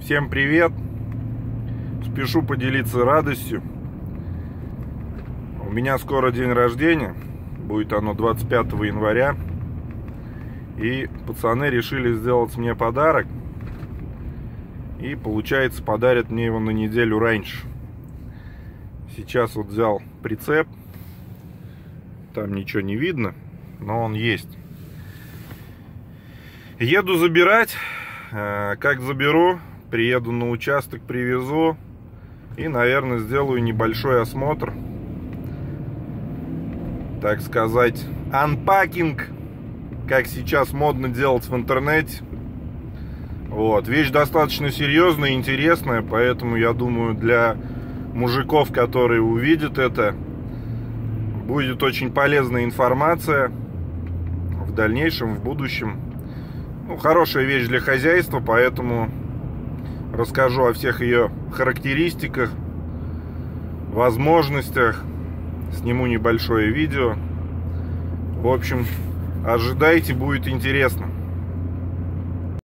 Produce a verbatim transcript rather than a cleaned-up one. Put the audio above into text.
Всем привет! Спешу поделиться радостью. У меня скоро день рождения. Будет оно двадцать пятого января. И пацаны решили сделать мне подарок. И получается, подарят мне его на неделю раньше. Сейчас вот взял прицеп. Там ничего не видно, но он есть. Еду забирать. Как заберу, приеду на участок, привезу и, наверное, сделаю небольшой осмотр, так сказать, анпакинг, как сейчас модно делать в интернете. Вот, вещь достаточно серьезная и интересная, поэтому я думаю, для мужиков, которые увидят это, будет очень полезная информация в дальнейшем, в будущем. Ну, хорошая вещь для хозяйства, поэтому расскажу о всех ее характеристиках, возможностях, сниму небольшое видео. В общем, ожидайте, будет интересно.